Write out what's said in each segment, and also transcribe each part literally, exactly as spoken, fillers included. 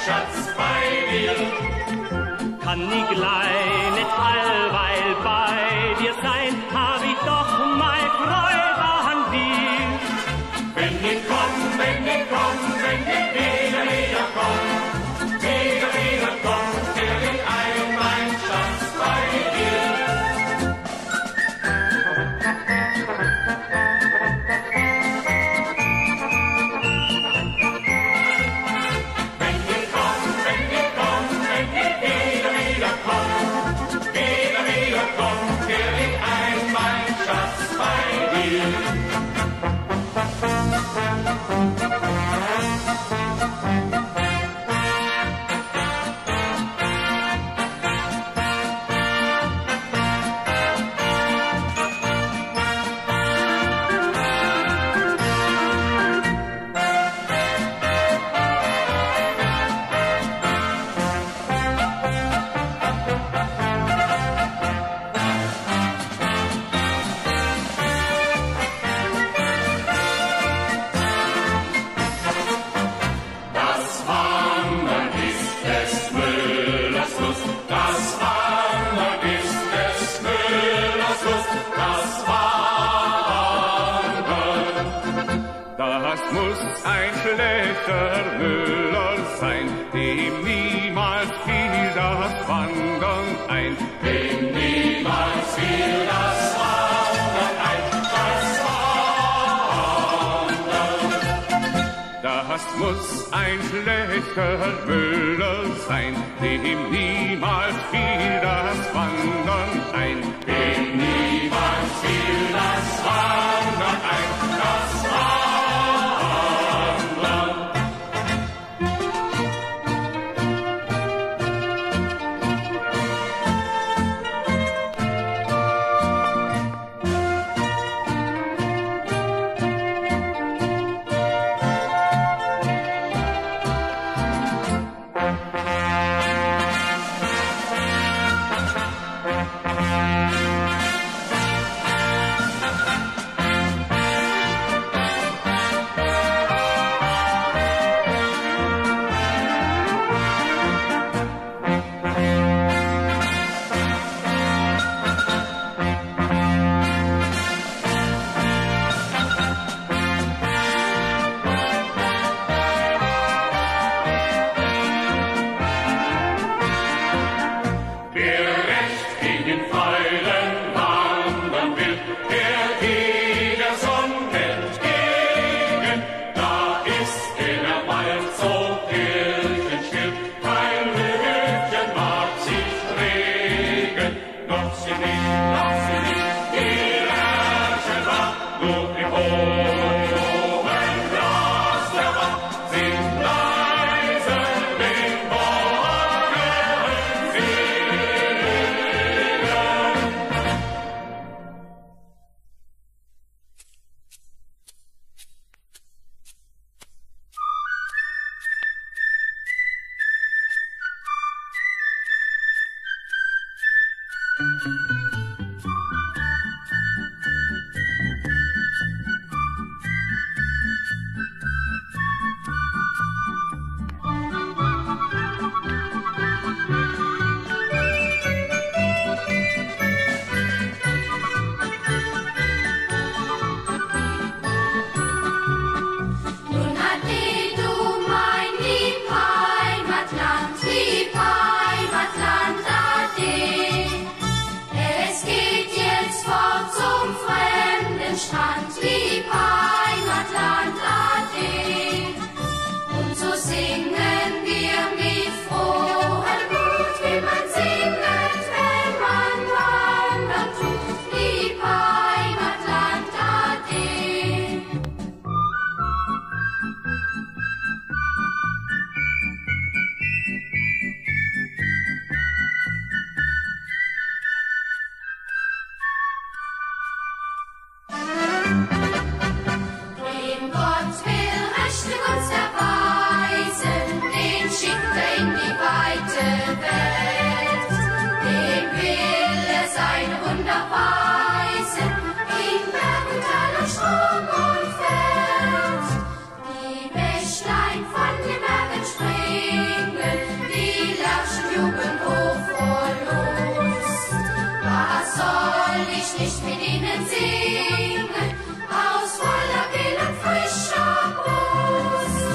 Schatz bei dir. Kann ich gleich nicht allweil bei dir sein, hab ich doch mein Freude an dir. Wenn ich komm, wenn ich komm, wenn ich wieder, wieder komm, wieder, wieder komm, kehr ich ein, mein Schatz bei dir. Wenn ich komm, wenn ich komm, wenn ich wieder, wieder komm, wieder, wieder komm, kehr ich ein, mein Schatz bei dir. Ein schlechter Müller sein, dem niemals fiel das Wandern ein. Dem niemals fiel das Wandern ein, das Wandern. Das muss ein schlechter Müller sein, dem niemals fiel das Wandern ein. Dem niemals fiel das Wandern ein, das Wandern. Es jubeln hoch vor Lust. Was soll ich nicht mit ihnen singen, aus voller Willen frischer Brust?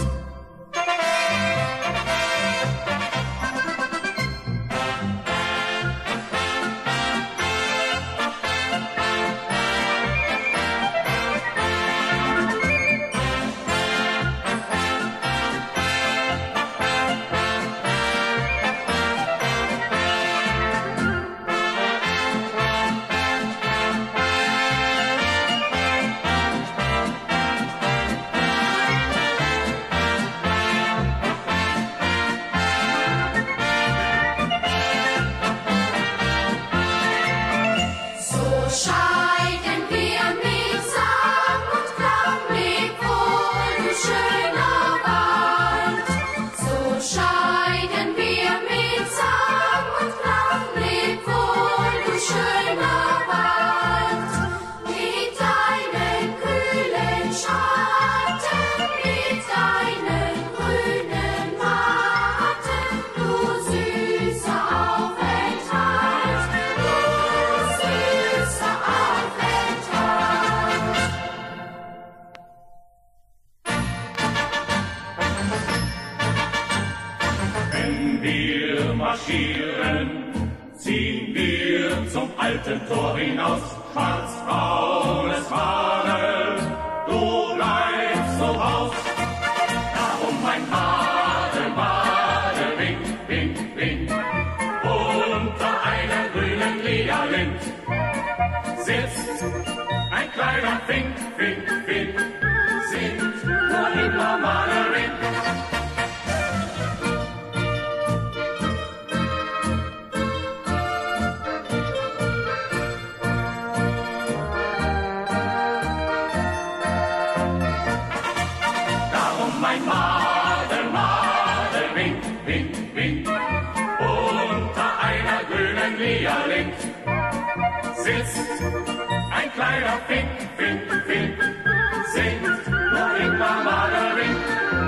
Ziehen wir zum alten Tor hinaus, schwarz-braunes Fahne, du bleibst so raus. Darum mein Madel, Madel, wink, wink, wink, unter einer grünen Lederlind sitzt ein kleiner Fink, Fink, Fink, singt nur immer Madel, sitzt ein kleiner Fink, Fink, Fink, singt nur immer Madel.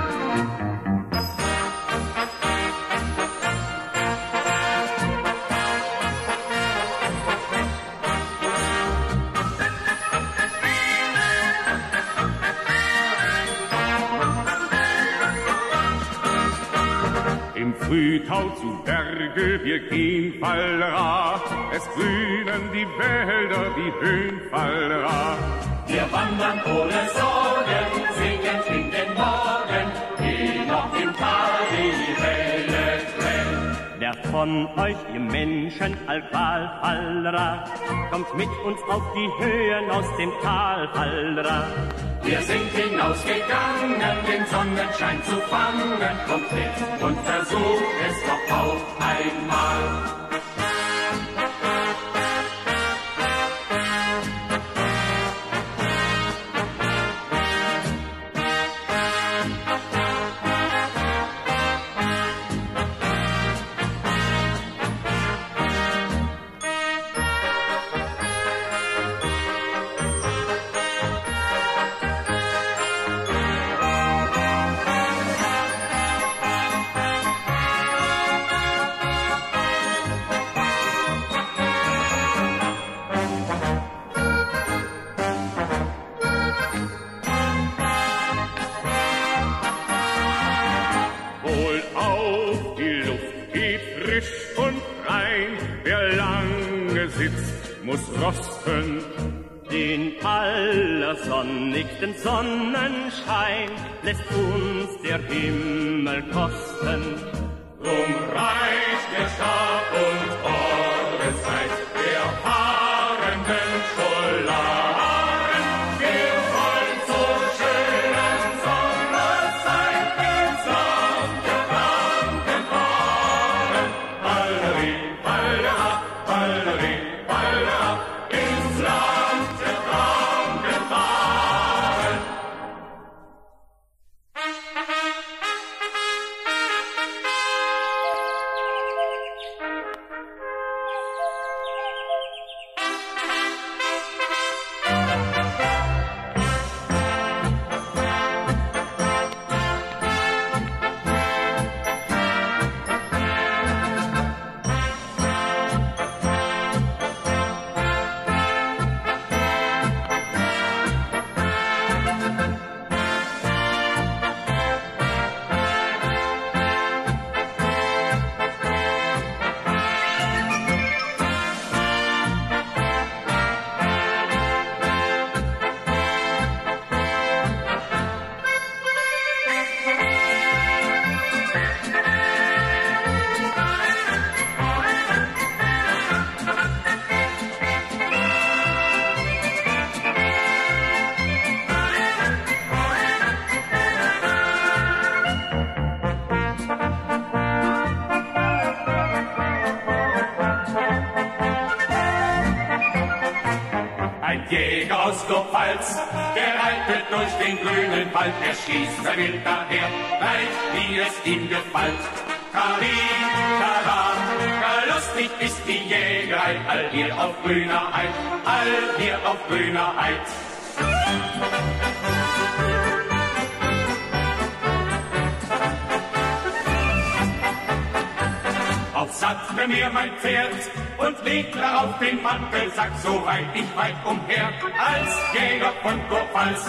Im Frühtau zu Berge, wir gehen Fallra, es grünen die Wälder, die Höhen Fallra. Wir wandern ohne Sorgen, singen in den Morgen, wie noch im Tal die Welle trennt. Wer von euch, ihr Menschen, Alqual Fallra, kommt mit uns auf die Höhen aus dem Tal Fallra. Wir sind hinausgegangen, den Sonnenschein zu fangen, kommt mit und versucht es doch auch einmal. Rosten. Den allersonnigsten Sonnenschein lässt uns der Himmel kosten. Drum reicht der Stab und Ordenszeit der fahrenden Scholaren. Wir wollen so schönen Sommerzeit ins Land der Kranken fahren. Balleri, Ballera, Balleri, Ballera, ins Land der Kranken fahren. Jäger aus Kurpfalz, der reitet durch den grünen Wald, er schießt sein Wild daher, gleich wie es ihm gefällt. Karin, Karan, gar lustig ist die Jägerei, all hier auf grüner Heid, all hier auf grüner Heid. Aufsatzte mir mein Pferd und legte auf den Mantelsack, so weit ich weit umher, als Jäger von Kurpfalz.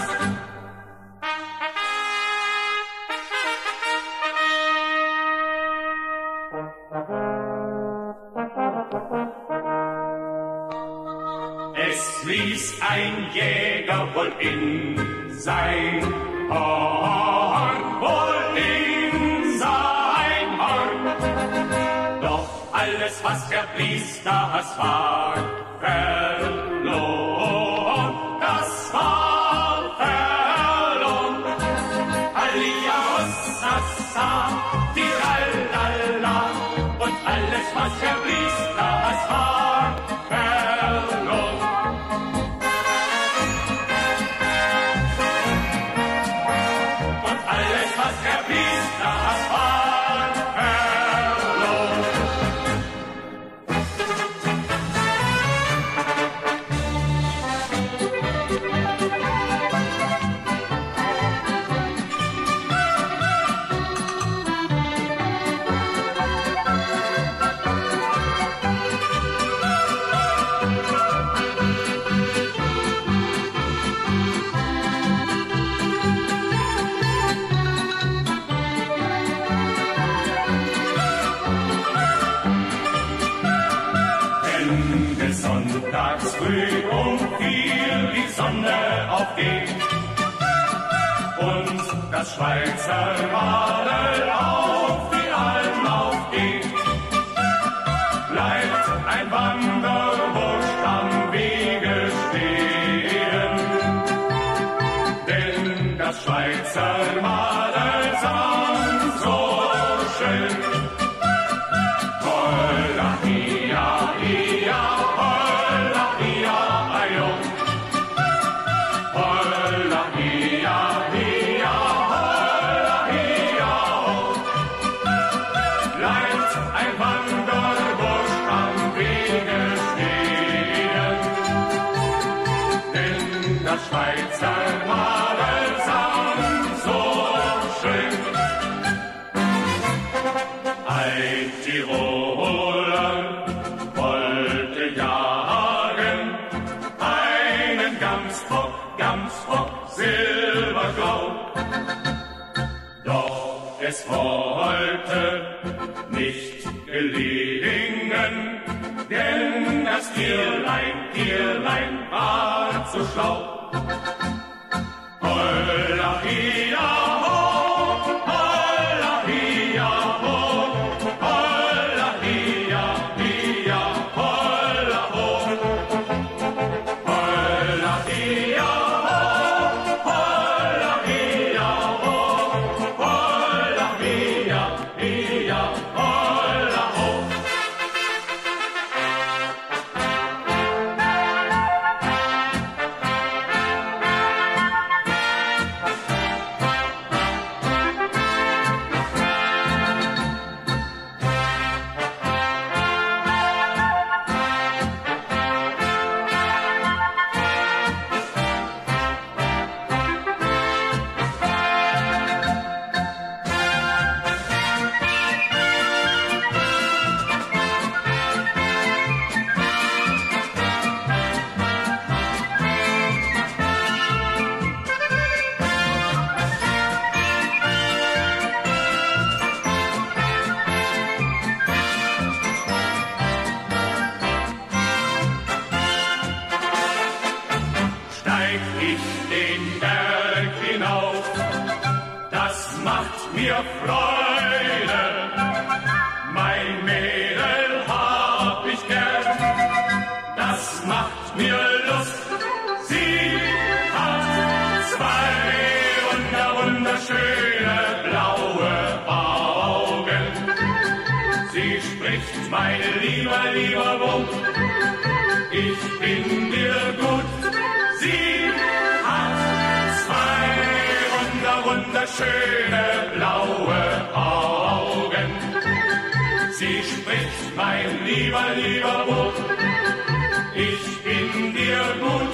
Es ließ ein Jäger wohl in sein Horn, wohl in sein Horn. Doch alles, was er blies, das war verloren, das war verloren. Allia, Hossassa, Tiralala, und alles, was er blies, das war verloren. Und alles, was er blies, das war verloren. Sonntags früh um vier die Sonne aufgeht und das Schweizer Madel auf die Alm aufgeht, bleibt ein Wanderbursch am Wege stehen, denn das Schweizer Madel sang so schön. Holla, ia, ia, Schweizer Madel sang so schön. Ein Tiroler wollte jagen einen Gamsbock, Gamsbock silbergrau. Doch es wollte nicht gelingen, denn das Tierlein, Tierlein war zu schlau. Holla, ia, ho, holla, ia, ho, holla, ia, ia, holla, ho. Holla, ia, ho, holla, ia, ho, holla, ia, ia, holla, ho. Freude, mein Mädel hab ich gern, das macht mir Lust. Sie hat zwei wunder, wunderschöne blaue Augen. Sie spricht, meine lieber, lieber Bub, ich bin dir gut. Sie hat zwei wunder, wunderschöne blaue Augen. Sie spricht, mein lieber, lieber Bub, ich bin dir gut.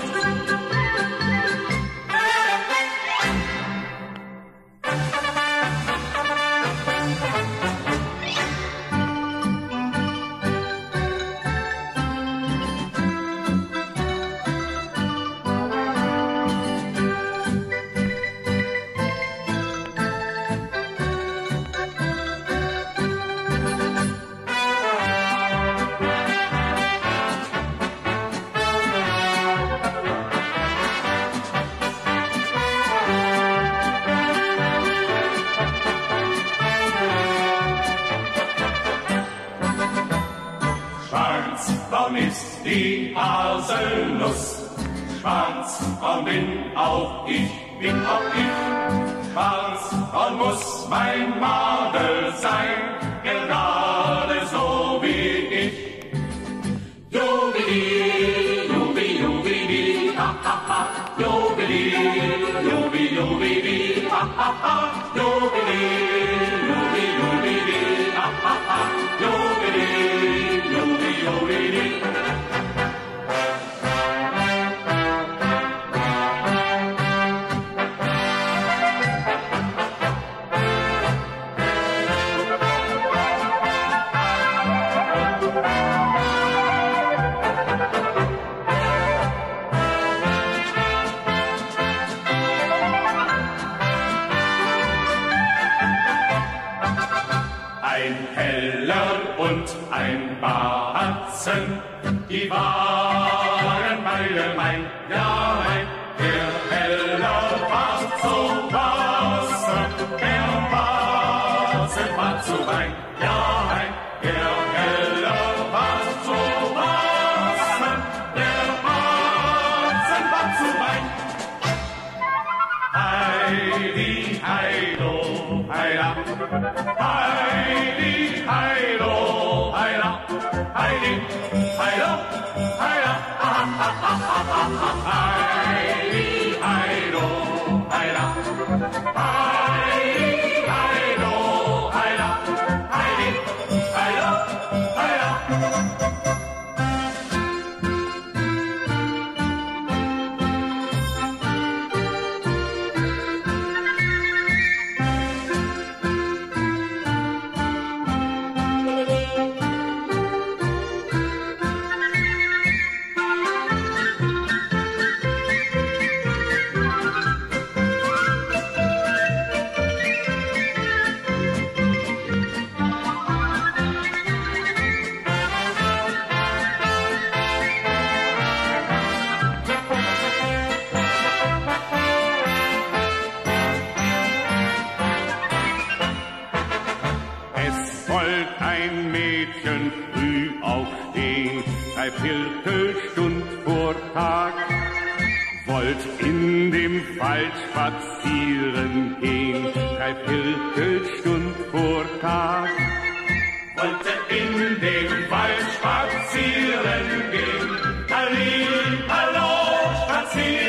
Schwarzbraun ist die Haselnuss, schwarzbraun bin auch ich, bin auch ich. Schwarzbraun muss mein Madel sein, gerade so wie ich. Jubili, jubi, jubili, ha, ha, ha. Jubili, jubi, jubili, ha, ha, ha. Jubili, jubi, jubili, ha, ha, ha. Jubili, jubi, jubili. Ein Heller und ein Batzen, die waren beide mein, ja mein. Der Heller war zu Wasser, der Batzen war zu Wein, ja mein. Der Heller war zu Wasser, der Batzen war zu Wein. Heidi, heido, heila, Heidi, heido, heila, Heidi, heido, heila, ha, ha, ha, ha, ha. Heidi, heido, heila, Heidi, heido, heila, Heidi, heido, heila. Ein Mädchen früh aufstehen, drei Viertelstund vor Tag, wollt in dem Wald spazieren gehen, drei Viertelstund vor Tag. Wollte in dem Wald spazieren gehen, Halli, hallo, spazieren.